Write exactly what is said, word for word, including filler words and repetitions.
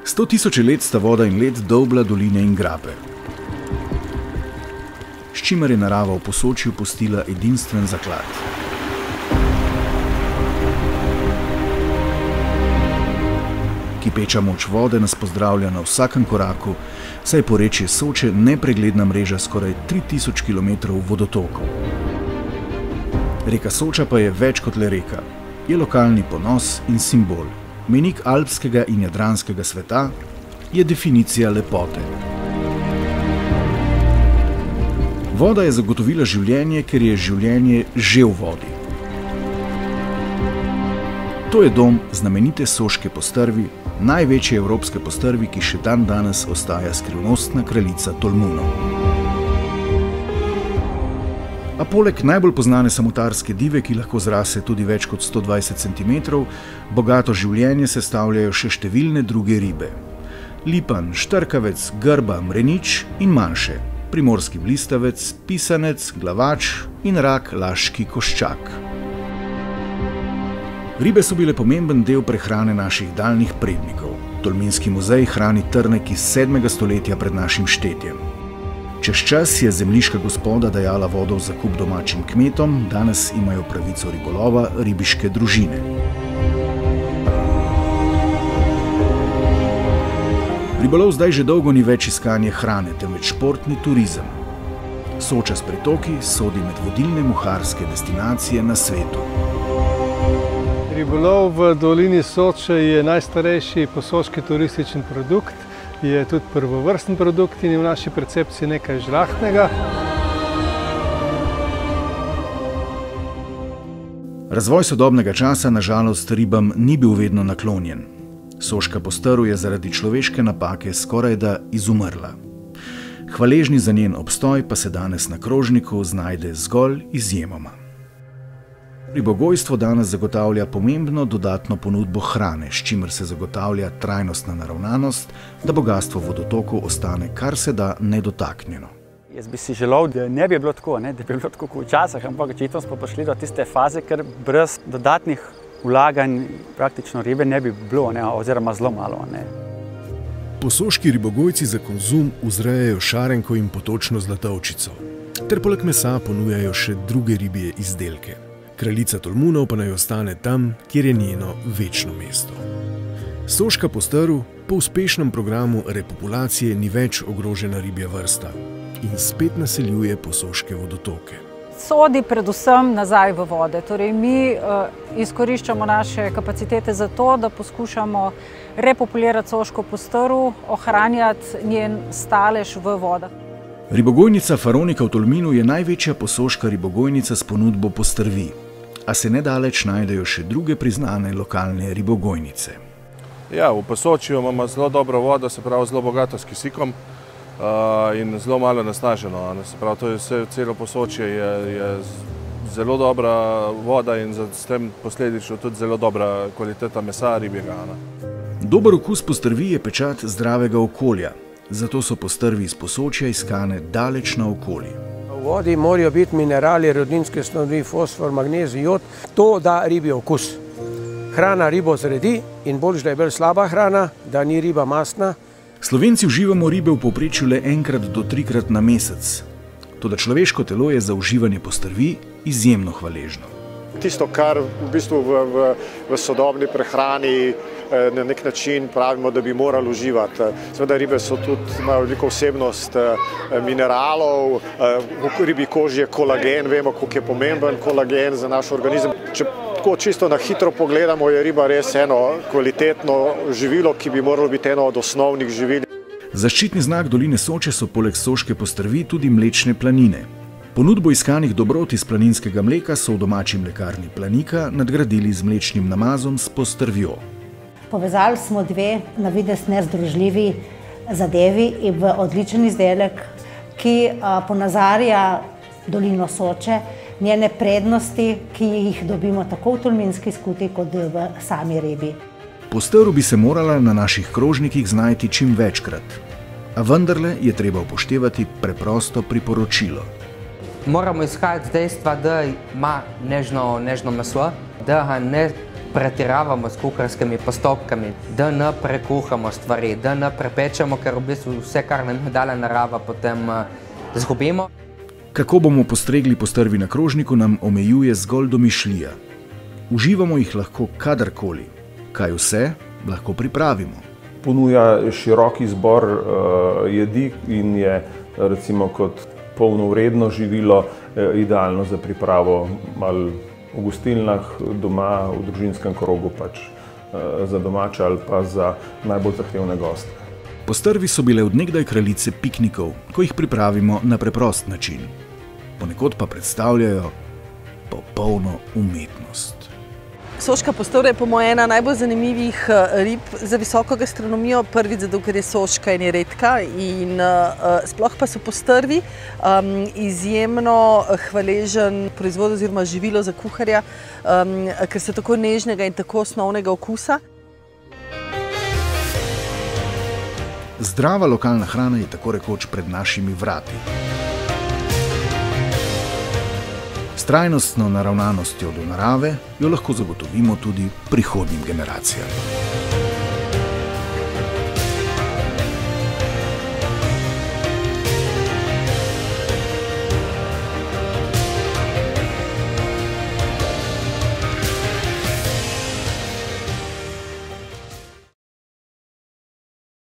Sto tisoče let sta voda in led dolbla doline in grape, s čimer je narava v Posočju pustila edinstven zaklad. Kipeča moč vode nas pozdravlja na vsakem koraku, saj je porečje Soče nepregledna mreža skoraj tri tisoč kilometrov vodotokov. Reka Soča pa je več kot le reka. Je lokalni ponos in simbol. Mejnik alpskega in jadranskega sveta, je definicija lepote. Voda je zagotovila življenje, ker je življenje že v vodi. To je dom znamenite soške postrvi, največje evropske postrvi, ki še dan danes ostaja skrivnostna kraljica tolmunov. A poleg najbolj poznane samotarske dive, ki lahko zrase tudi več kot sto dvajset centimetrov, bogato življenje sestavljajo še številne druge ribe. Lipan, štrkavec, grba, mrenič in manjše, primorski blistavec, pisanec, glavač in rak laški koščak. Ribe so bile pomemben del prehrane naših daljnih prednikov. Tolminski muzej hrani trnek iz sedmega stoletja pred našim štetjem. Čez čas je zemljiška gospoda dajala vodo v zakup domačim kmetom, danes imajo pravico ribolova ribiške družine. Ribolov zdaj že dolgo ni več iskanje hrane, temveč športni turizem. Soča s pritoki sodi med vodilne muharske destinacije na svetu. Ribolov v dolini Soče je najstarejši posoški turistični produkt. Je tudi prvovrsten produkt in je v naši percepciji nekaj žlahtnega. Razvoj sodobnega časa na žalost ribam ni bil vedno naklonjen. Soška postrv je zaradi človeške napake skorajda izumrla. Hvaležni za njen obstoj pa se danes na krožniku znajde zgolj izjemoma. Ribogojstvo danes zagotavlja pomembno dodatno ponudbo hrane, s čimer se zagotavlja trajnostna naravnanost, da bogastvo vodotokov ostane kar se da nedotaknjeno. Jaz bi si želel, da ne bi bilo tako, ne, da bi bilo tako kot včasih, ampak očitno smo prišli do tiste faze, ker brez dodatnih vlaganj praktično ribe ne bi bilo, ne, oziroma zelo malo. Ne. Posoški ribogojci za konzum vzrejajo šarenko in potočno zlatovčico, ter poleg mesa ponujajo še druge ribje izdelke. Kraljica tolmunov pa naj ostane tam, kjer je njeno večno mesto. Soška postrv po uspešnem programu repopulacije ni več ogrožena ribja vrsta in spet naseljuje posoške vodotoke. Sodi predvsem nazaj v vode. Torej, mi uh, izkoriščamo naše kapacitete za to, da poskušamo repopulirati soško postrv, ohranjati njen stalež v vodah. Ribogojnica Faronika v Tolminu je največja posoška ribogojnica s ponudbo postrvi, a se nedaleč najdejo še druge priznane lokalne ribogojnice. Ja, v Posočju imamo zelo dobro vodo, se pravi zelo bogato s kisikom uh, in zelo malo nasnaženo. Se pravi, to je vse, celo Posočje je, je zelo dobra voda in s tem posledično tudi zelo dobra kvaliteta mesa ribjega. Dober okus postrvi je pečat zdravega okolja. Zato so postrvi iz Posočja iskane daleč naokoli. V vodi morajo biti minerali, rodninske snovi, fosfor, magnezij, jod. To da ribi okus. Hrana ribo zredi in bolj, da je bolj slaba hrana, da ni riba mastna. Slovenci uživamo ribe v povprečju le enkrat do trikrat na mesec. Toda človeško telo je za uživanje postrvi izjemno hvaležno. Tisto, kar v bistvu v, v, v sodobni prehrani na nek način pravimo, da bi morali uživati. Seveda ribe so tudi, imajo veliko vsebnost mineralov, v ribi koži je kolagen, vemo, koliko je pomemben kolagen za naš organizem. Če tako čisto na hitro pogledamo, je riba res eno kvalitetno živilo, ki bi moralo biti eno od osnovnih živil. Zaščitni znak doline Soče so poleg soške postrvi tudi mlečne planine. Ponudbo iskanih dobrot iz planinskega mleka so v domači mlekarni Planika nadgradili z mlečnim namazom s postrvjo. Povezali smo dve na videz nezdružljivi zadevi in v odličen izdelek, ki ponazarja dolino Soče, njene prednosti, ki jih dobimo tako v tolminski skuti kot v sami ribi. Postrv bi se morala na naših krožnikih znajti čim večkrat, a vendarle je treba upoštevati preprosto priporočilo. Moramo iskati dejstva, da ima nežno, nežno meso, da ga ne pretiravamo s kuharskimi postopkami, da ne prekuhamo stvari, da ne prepečemo, ker v bistvu vse, kar nam je dala narava, potem izgubimo. Kako bomo postregli postrvi na krožniku, nam omejuje zgolj domišljija. Uživamo jih lahko kadarkoli. Kaj vse lahko pripravimo? Ponuja širok izbor uh, jedi in je recimo kot polnovredno živilo uh, idealno za pripravo malo v gostilnah, doma, v družinskem krogu, pač uh, za domače ali pa za najbolj zahtevne goste. Postrvi so bile od nekdaj kraljice piknikov, ko jih pripravimo na preprost način. Ponekod pa predstavljajo popolno umetnost. Soška postrva je po mojem ena najbolj zanimivih rib za visoko gastronomijo. Prvič zato, ker je soška in je redka, in uh, sploh pa so postrvi um, izjemno hvaležen proizvod oziroma živilo za kuharja, um, ker so tako nežnega in tako osnovnega okusa. Zdrava lokalna hrana je tako rekoč pred našimi vrati. S trajnostno naravnanostjo do narave jo lahko zagotovimo tudi prihodnjim generacijam.